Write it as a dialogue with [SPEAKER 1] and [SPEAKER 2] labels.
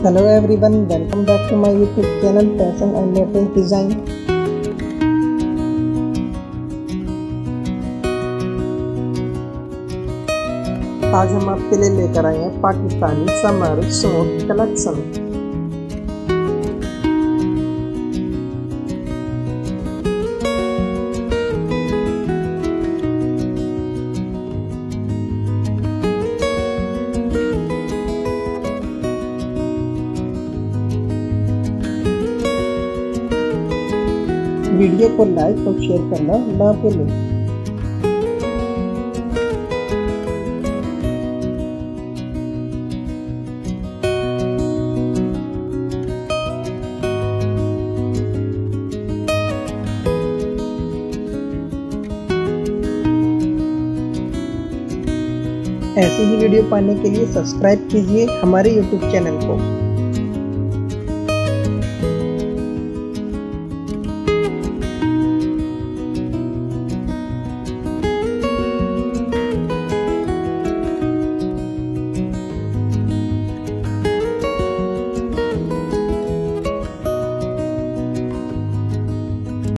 [SPEAKER 1] Hello everyone, welcome back to my YouTube channel Fashion and Latest Design। आज हम आपके लिए लेकर आए हैं Pakistani summer suit collection. Video को लाइक और शेयर करना ना भूलें। ऐसी ही वीडियो पाने के लिए सब्सक्राइब कीजिए हमारे YouTube चैनल को।